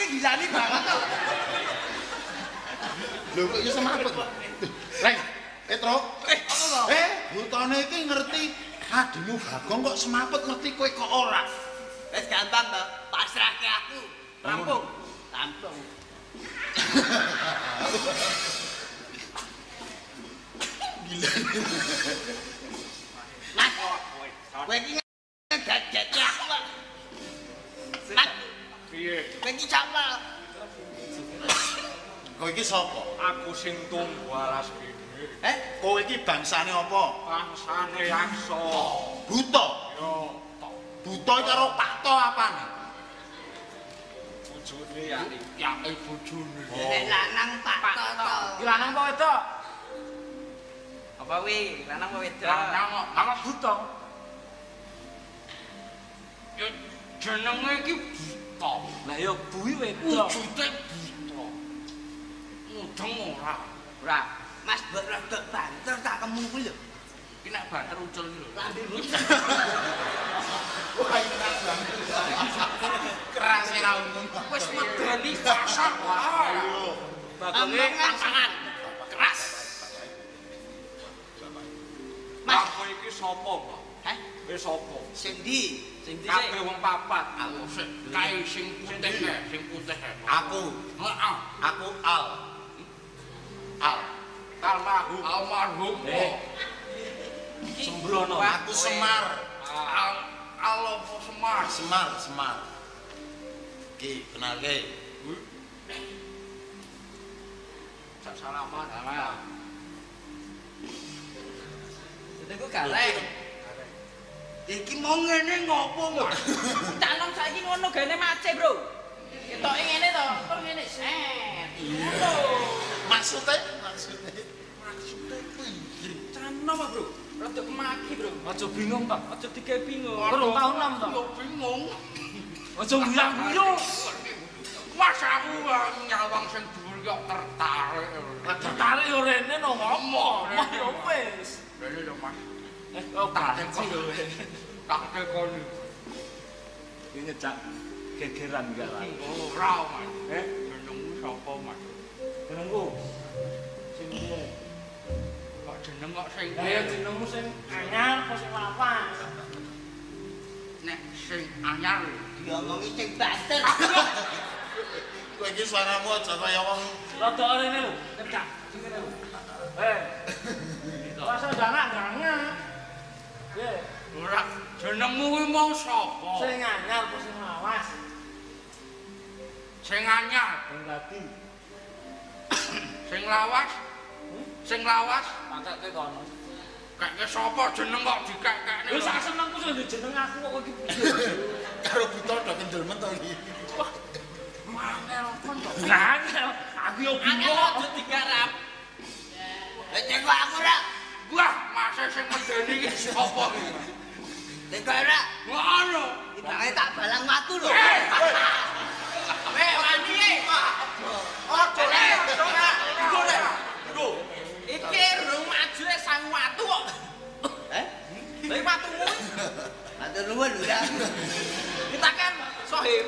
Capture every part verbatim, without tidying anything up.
gilani banget to. Lho kok iso semaput. Reng, Petro. Eh, apa to? Eh, butone iki ngerti adimu Bagong kok semaput ngerti kowe kok ora. Wis gampang to, pasrahke aku. Rampung. Rampung. Gila. Mas, kowe iki ngegek-gek aku kok. Mas, Piye? kowe iki sapa? Kowe iki sapa? Aku sing tunggu alas kene. Eh, kowe iki bangsane apa? Bangsane yaksa. Buta. Yo, tok Buta karo Pakto apane? bojone ya ya bojone. Nek lanang Pak Toto. Iki lanang apa wedok? Apa wi? Lanang apa wedok? Lanang kok Apa buta? yo jenenge iki buta. Lah ya bui wedok. Wujude buta. Mudeng ora. Ora. Mas mbok rodok banter tak kemu kuwi lho. Iki nek banter ucul iki lho. Lambemu. Wah, enak banget. Keras ora umum. Wis medeni pasak wae. Bagonge Tangan. Keras. Mas, Aku iki sapa, Pak? heh, Wis sapa? sing ndi? Sing ndi Kabeh sik? wong papat. Aku sik kae sing putih e, sing putih e. Aku, Heeh. aku Al. Al. Almarhum, almarhum. Eh. Sembrono. Aku Semar. Al al apa Semar? Semar, Semar. Ki, kenalke. Sak salaman. Aku galek. Iki mau ngene ngopo, Mas? Canom saiki ngono gene mace, Bro. Ketoke ngene to, kok ngene set. Ngono. Maksudnya, maksudnya. Maksudnya piye? Canom, Bro. Rada kemaki, Bro. Aja bingung, Pak. Aja dikek bingung. Kurang tahun enam to. Yo bingung. Aja bilang-bilang. Mas aku nyawang sing dhuwur kok tertarik. Tertarik yo rene no ngomong. Mah yo wis. Lha lho Mas. Eh, oh, Tak tak tekoni. Tak tekoni. Iki ngejak gegeran enggak lah. Ora, Mas. Eh, jenengmu sapa, Mas? Jenengku sing piye? Kok jeneng kok sing Lah ya jenengmu sing anyar apa sing lawas? nek sing anyar. Diomongi sing banter. Kowe iki suaramu aja kaya wong Rada rene lho, ngejak sing kene lho. Eh. Rasa jangan jangan. Piye? Ora, jenengmu kuwi mau sapa? Sing anyar apa sing lawas? Sing anyar, Sing tadi. sing lawas. Sing lawas. Pancake kono. Kayaknya sapa jeneng kok dikek-kekne. Wis sak senengku sing jeneng aku kok iki piye? karo buta do kendel mentok iki. Mangel kon kok. Angel, aku yo Angel bingung. aja digarap. Lah cek aku ora. Wah, masa sing medeni iki sapa iki? Cek ora. Ngono. Ibange tak balang watu lho. Eh, Weh, wani e. Oh, boleh. Boleh. Lho, iki rung maju e sang watu kok. Eh? Lha watumu. Matur nuwun lho ya. Kita kan sohib.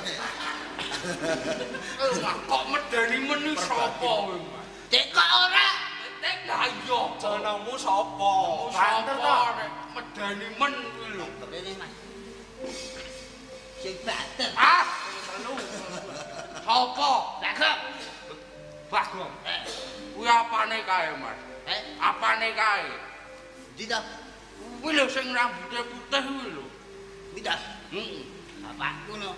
Kok medeni meni sapa kowe? Cek kok ora. Tek lah iya. Jenengmu sapa? Banter to. Medeni men kuwi lho. Ini Mas. Sing banter. Ah, telu. Sapa? Cakep. Bagong. Eh, Kuwi apane kae, Mas? eh, Apane kae? ndi to? Kuwi lho sing rambuté putih kuwi lho. Ndi to? Heeh. Bapakku no.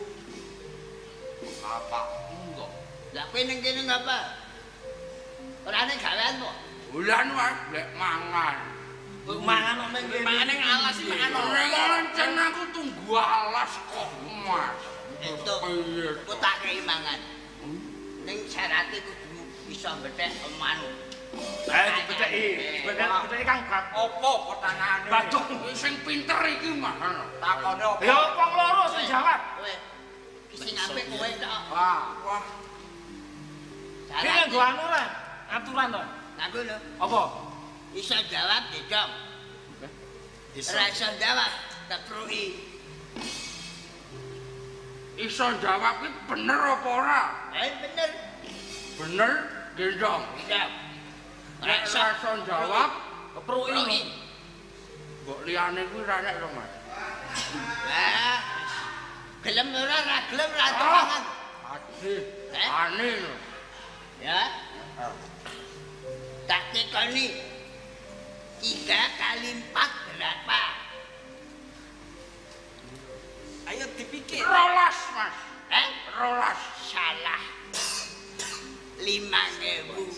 Bapakmu kok. Lah kowe ning kene ngapa? Ora ning gawean kok. Bulan Mas, lek mangan. Mangan nang kene. Mangan ning alas iki mangan. Ora rencen aku tunggu alas kok, Mas. Entuk. Piye? Ku tak kei mangan. Ning syaraté kudu iso mbethek manuk. Eh, dibedeki. Bedeki Kang Bak. Apa pertanyaane? Bacok. Sing pinter iki Mas. Takone apa? Ya wong loro sing jawab. Kowe iki sing apik kowe tok. Wah, wah. Iki nggo anu ora? Aturan to. Aku lho, Apa? iso jawab dedom. Iso. Ora iso jawab, tak pruki. iso jawab ki bener apa ora? Eh bener. Bener, gendong. Gendong. Nek iso jawab, Kepruki. mbok liyane kuwi ra nek to, Mas. Lah. Gelem ora ra gelem ra tangan. Adih, Eh? aneh lho. Ya. Tak tekoni. Tiga kali empat berapa? Ayo dipikir. Rolas, Mas. Eh? Rolas. Salah. Lima ribu.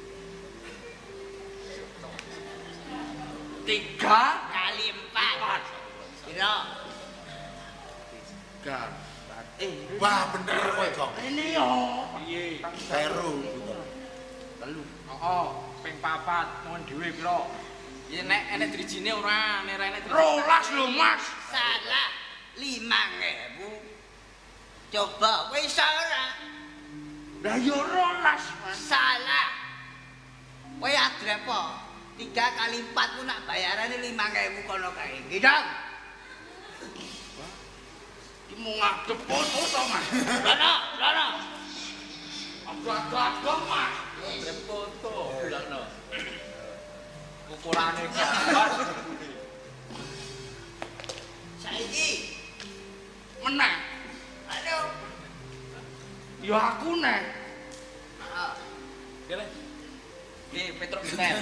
Tiga Kali empat. Kira. tiga. Eh, Wah, bener kowe, Gong. ini yo. Piye? Peru. Telu. Heeh, ping papat nuwun dhewe pira? Ya nek enek drijine ora, nek ora enek drijine. Rolas lho, Mas. Salah. Lima ribu. Coba kowe iso ora? Lah yo rolas, Mas. Salah. Kowe adre apa? Tiga kali empat ku nak bayarannya lima ribu kono kae. Gidang. Ki mau ngadep foto to, Mas. Rono, rono. Agak-agak, Mas. Foto bilangno. Ukurane gambar. Saiki. Meneh. Aduh. Ya aku neh. Ah, Kene. Nggih, Petruk Benten.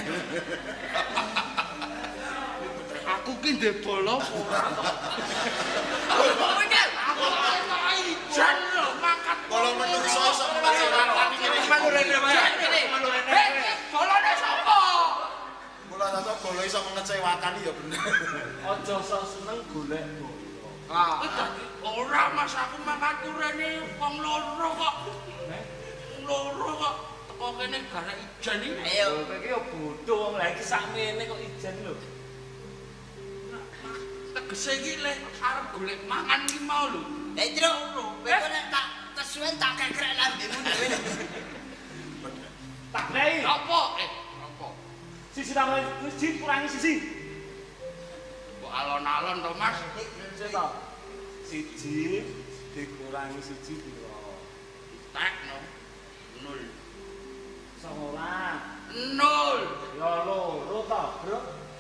Aku ki ndek bola ora. kowe kan. Aku kok ijen lho mangkat. Kalau menurut saya sama masyarakat ini Manurene wae. Eh, bolane sapa? Mula rasa bola iso mengecewakan ya bener. Aja sok seneng golek bola. Ah, ora Mas aku mangkat urene wong loro kok. Wong loro kok teko kene gara ijen iki. Ayo. Kowe iki yo bodho wong lha iki sakmene kok ijen lho. Tegese iki le arep golek mangan iki mau lho. Eh, Truk. Kowe kok nek tak kesuwen tak kekrek lambemu dhewe. Tak lei. Apa? Eh, apa? Sisi tambah siji kurangi sisi. Kok alon-alon to, Mas? Coba. Siji dikurangi siji pira? Tak no. Nol. Songolas. Nol. Ya loro ta, Bro.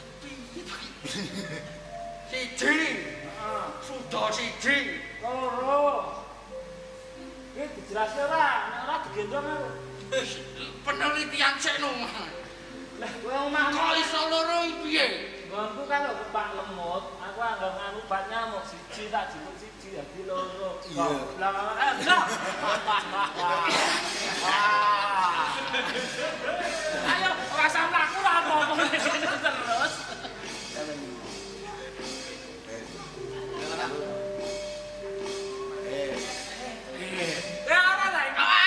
Siji. Heeh. Sudah siji. Loro. Iki dijelaske ora? Nek ora digendong aku. Penelitian sekno, Mas. Lah kowe omah Kok iso loro iki piye? nggonku kan kok kepak lemut, aku anggap nganu obat nyamuk siji tak jipuk siji dadi loro. Iya. Lah kan enggak. Ayo rasa mlaku lah apa terus. Ya ora lah.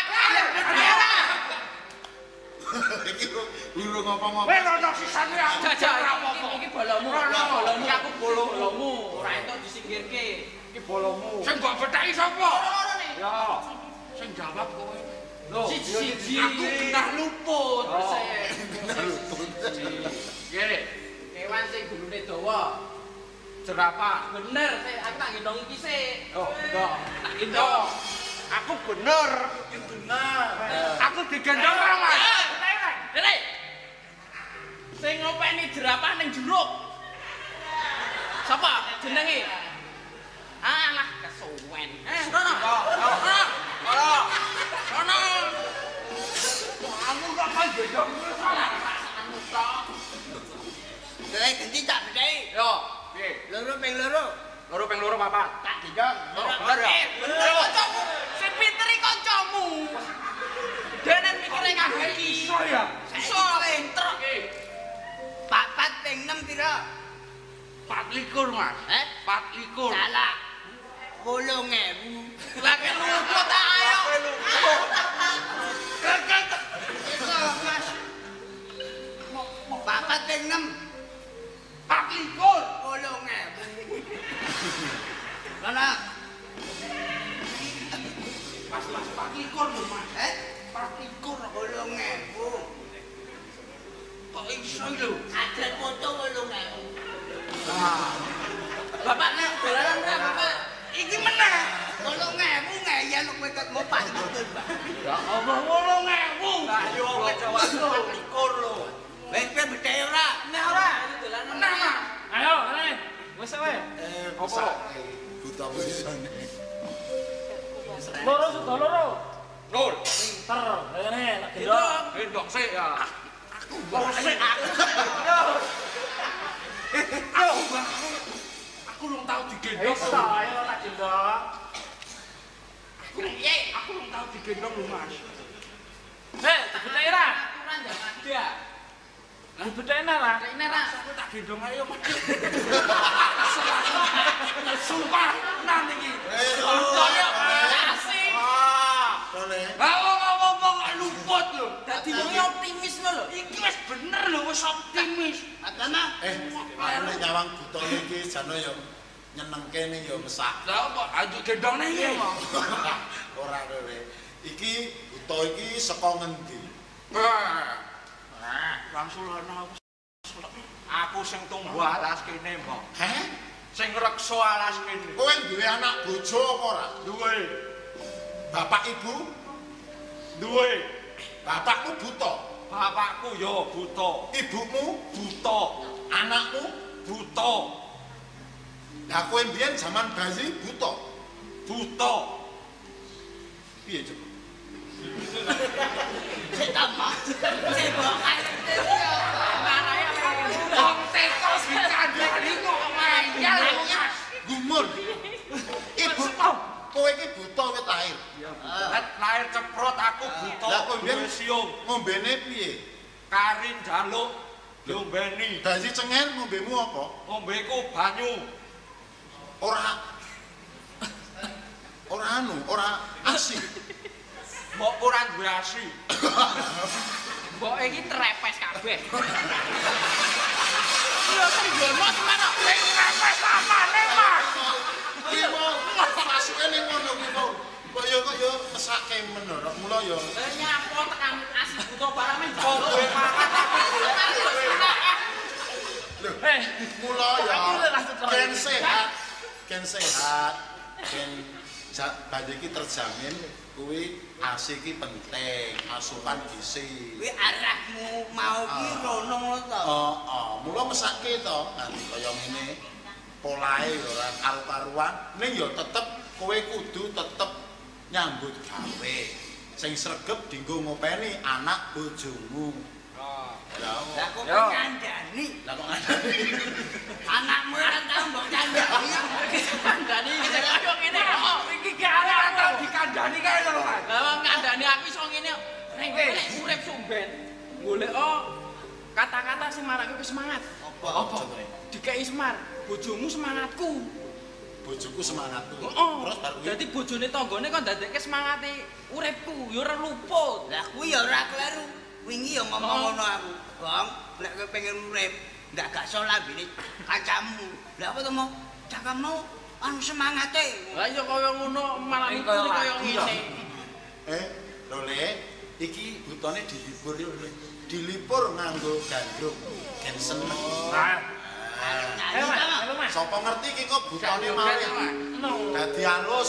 Iki luru ngapa-ngapa. Weh ono sisane aku. Jajak ora iki apa-apa. iki bolomu, Ora bolomu aku bolomu. Ora entuk disingkirke. Iki bolomu. Sing mbok bethaki sapa? Ya. Sing jawab kowe. Loh, Siji-siji. Aku kena luput. Oh. Ngene. Kewan sing gulune dawa. Jerapah. Bener, saya aku tak gendong iki sik. Oh, enggak. Tak gendong. Aku bener. Benar. Aku digendong ora, Mas. Dene. Sing ngopeni jerapah ning jeruk. Sapa jenenge? Alah, kesuwen. Eh, rono. Rono. Rono. Rono. Aku gak kan gendong salah. Anu tok. Kowe ganti tak bedhai. Yo, piye? Loro ping loro. Loro ping loro papat. Tak gendong. Oh, Bener bener. ya? Bener kancamu. Sing pinter iki kancamu. Dene mikire kabeh iki. Iso ya. Iso pinter. Papat ping enam pira? Pat likur, Mas. Eh? Pat likur. Salah. Wolong ewu. Lagi luput ta ayo. Iso, Mas. Papat ping enam. Pat likur. Wolong ewu. Kana, Mas, Mas, pat likur lho, Mas. eh? Pat likur. Wolong ewu. Kok iso lho? Ada foto wolong ewu. Bapak nek dolanan ora Bapak? iki meneh. wolong ewu ngeyel kowe ket mopas betul, Pak. Ya Allah wolong ewu. Lah yo wis jawab likur lho. Wis kowe bedhe ora? Nek ora itu dolan Meneh, Mas. Ayo, ayo. Wis wae. Eh, Apa? buta wisane. Loro sudah loro. Lur, Pinter. Ngene nek gendong. gendong sik ya. Aku sik aku. Yo, aku belum tahu digendong. Wis ta, ayo tak gendong. Aku piye? Aku belum tahu digendong lho, Mas. Heh, dibetheki ra? aturan jangan ada. Dibetheki ra? Kene ra. Aku tak gendong ayo, Mas. Sumpah, nanti iki. Koyo asik. Boleh. Ngomong-ngomong luput lho. Dadi wong optimis lho. Iki wis bener lho, wis optimis. Atana. Eh, nek nyawang buta iki jane yo nyenengke ning yo mesak. Lah apa ayo gendongne iki. Ora kowe. Iki buta iki saka ngendi? Langsung ana aku. Aku sing tunggu alas kene, Mbok. Heh? Sing reksa alas kene. Kowe duwe anak bojo apa ora? Duwe, Bapak ibu? duwe. Bapakmu buta. Bapakku yo buta, Ibumu? buta, Anakmu? buta, Lah kowe mbiyen zaman bayi buta. buta. Piye coba? Sik tambah. Sik bokal. Marahe Wong teko dicandani kok ngayal lho, Mas. Gumul. Ibu kowe iki buta wit lahir. Lah lahir ceprot aku buta. Lah kowe mbiyen duwe siung, ngombene piye? karin jaluk diombeni. Bayi cengen ngombemu apa? Ngombeku banyu. Ora ora anu, ora asih. Mbok ora duwe asi. Mbok iki trepes kabeh. Lho trigolmo semana. Sing repes amane, Mas. Iki mau masuke ning ngono kuwi mau. Kok ya kok ya mesake men ora mula ya. Eh nyapo tekan asih buta barang men. Kok duwe makan aku Lho, Eh, mula ya. Aku udah langsung terang. Ken sehat. Ken sehat. Ken bayi iki terjamin kuwi asi iki penting, asupan gizi. Kuwi arahmu mau ki rono ngono to. Oh, oh, mula mesake to nganti kaya ngene. Polahe ora karo-karuan, ning ya tetep kowe kudu tetep nyambut gawe. Sing sregep dienggo ngopeni anak bojomu. Lah kok Yo. kandhani. Lah kok ngandani? Anakmu ora tau mbok kandhani. Kandhani kaya ngene kok. iki gak ana tau dikandani kae lho, Mas. Lah wong kandhani aku iso ngene. Ning kowe nek urip sumben. Golek kata-kata sing marake kowe semangat. Apa? Apa? Dikei semar, bojomu semangatku. Bojoku semangatku. Heeh. Terus baru kuwi Dadi bojone tanggane kok ndadekke semangate uripku, ya ora luput. Lah kuwi ya ora kleru. Wingi ya ngomong ngono aku. Bang, nek kowe pengen urip, ndak gaso lambene kancamu. Lah apa to mau? Cakamu anu semangate. Lah ya kaya ngono malah Ning iku kaya kaya lagi, ngene. eh lho Le, iki butone dihibur yo Le. Dilipur nganggo gandrung. Ken seneng. nah, Nah, ayo Mas, iki ayo Mas. Sapa ngerti iki kok butone Gandrung, malih. Mas. No. Dadi halus.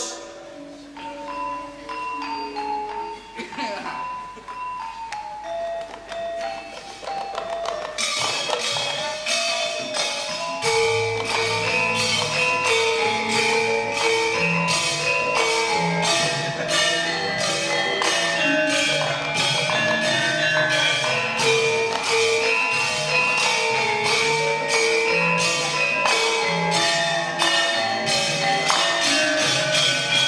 Lah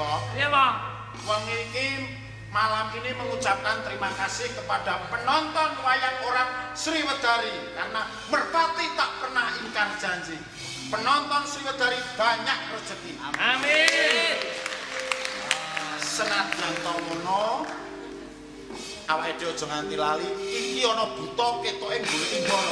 Andika. Iya, Bang. Wong iki malam ini mengucapkan terima kasih kepada penonton wayang orang Sriwedari karena merpati tak pernah ingkar janji. Penonton Sriwedari banyak rezeki. Amin. Senajan to ngono, awake dhewe aja nganti lali iki ana buta ketoke golek imbal.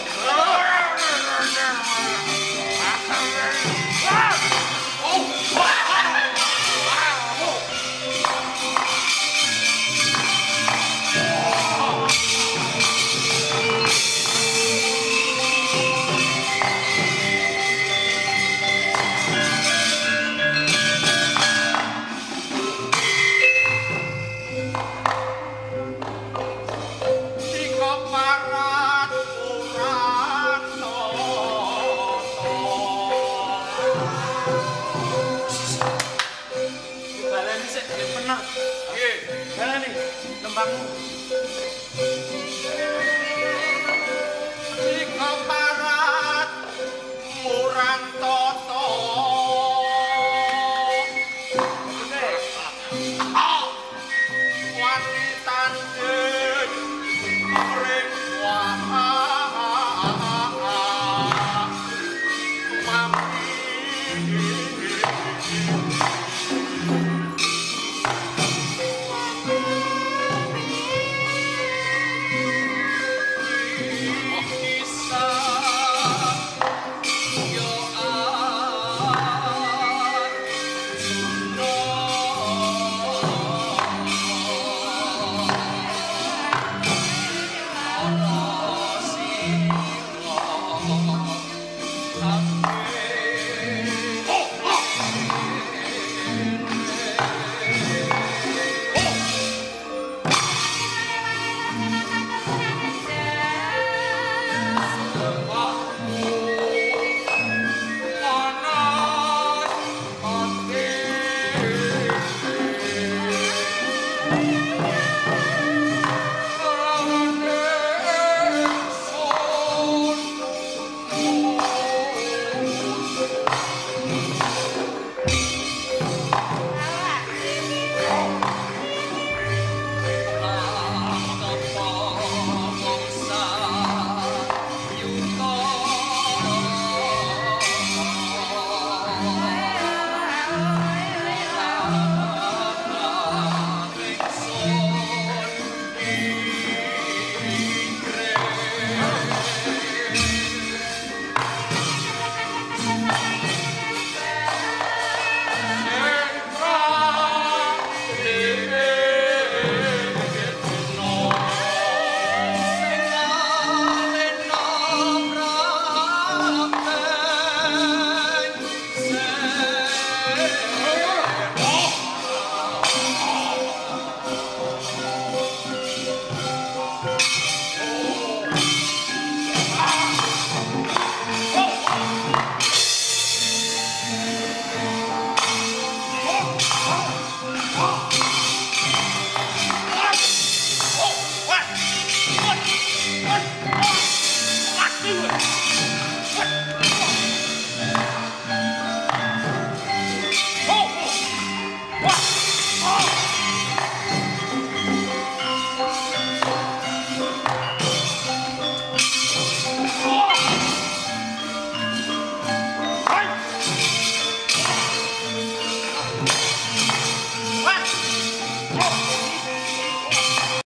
Do it.